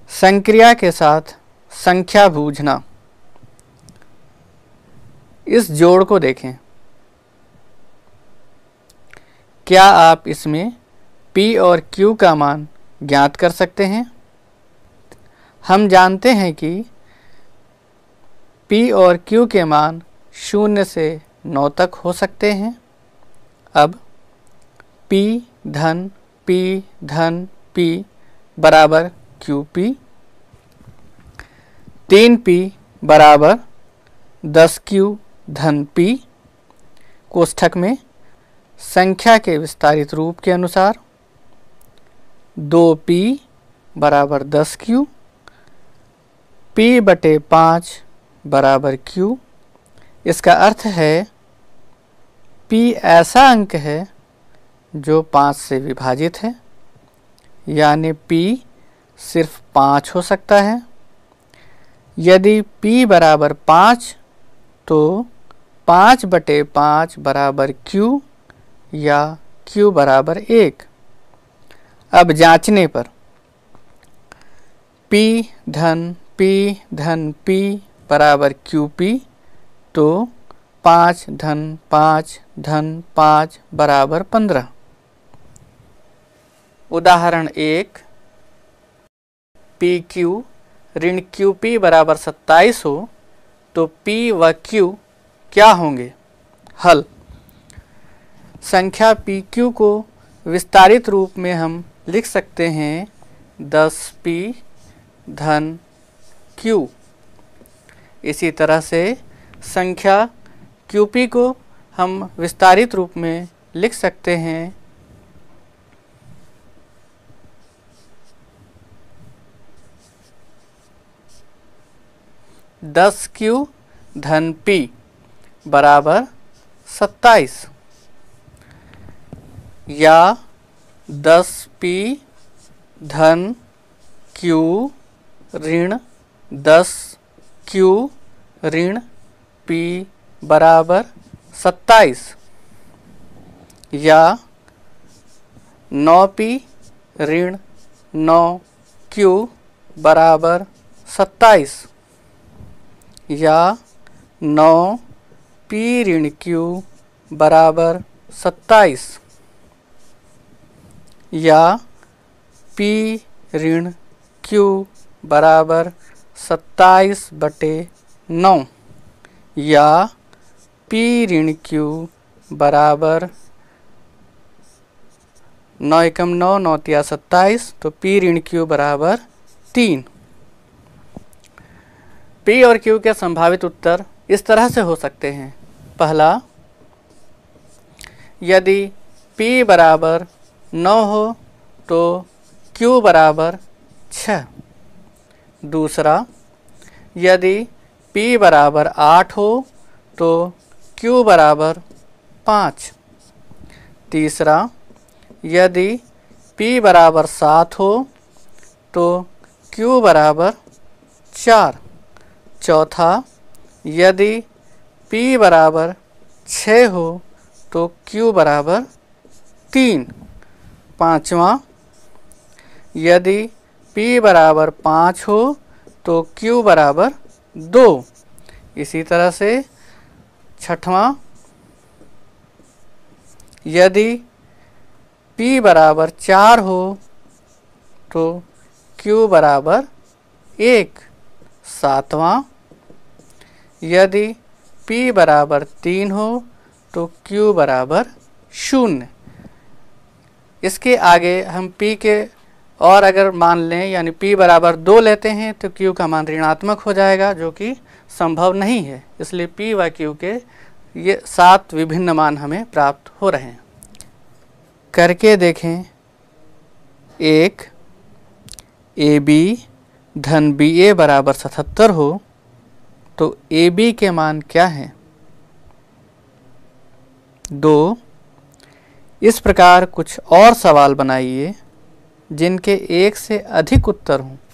संक्रिया के साथ संख्या बूझना। इस जोड़ को देखें। क्या आप इसमें P और Q का मान ज्ञात कर सकते हैं? हम जानते हैं कि P और Q के मान 0 से 9 तक हो सकते हैं। अब P धन P धन P बराबर QP, 3P बराबर 10Q धन P, कोष्ठक में संख्या के विस्तारित रूप के अनुसार 2P बराबर 10Q, P बटे 5 बराबर Q। इसका अर्थ है P ऐसा अंक है जो 5 से विभाजित है, यानी P सिर्फ 5 हो सकता है। यदि P बराबर 5 तो 5 बटे 5 बराबर Q या Q बराबर 1। अब जांचने पर P धन P बराबर QP तो 5 धन 5 बराबर 15। उदाहरण 1, PQ ऋण QP बराबर 27 हो तो P व Q क्या होंगे? हल। संख्या PQ को विस्तारित रूप में हम लिख सकते हैं 10P धन Q। इसी तरह से संख्या QP को हम विस्तारित रूप में लिख सकते हैं 10Q धन P बराबर 27 या 10P धन Q ऋण 10Q ऋण P बराबर 27 या 9P ऋण 9Q बराबर 27 या 9P ऋण Q बराबर 27 या P ऋण Q बराबर 27 बटे 9 या P ऋण Q बराबर 9 एकम 9, 9 तिया 27, तो P ऋण Q बराबर 3। P और Q के संभावित उत्तर इस तरह से हो सकते हैं। पहला, यदि P बराबर 9 हो तो Q बराबर 6। दूसरा, यदि P बराबर 8 हो तो Q बराबर 5। तीसरा, यदि P बराबर 7 हो तो Q बराबर 4। चौथा, यदि P बराबर 6 हो तो Q बराबर 3। पाँचवा, यदि P बराबर 5 हो तो Q बराबर 2। इसी तरह से छठवां, यदि P बराबर 4 हो तो Q बराबर 1। सातवां, यदि P बराबर 3 हो तो Q बराबर 0। इसके आगे हम P के और अगर मान लें यानी P बराबर 2 लेते हैं तो Q का मान ऋणात्मक हो जाएगा, जो कि संभव नहीं है। इसलिए P व Q के ये 7 विभिन्न मान हमें प्राप्त हो रहे हैं। करके देखें। 1, AB धन BA बराबर 77 हो तो AB के मान क्या हैं? 2, इस प्रकार कुछ और सवाल बनाइए जिनके एक से अधिक उत्तर हों।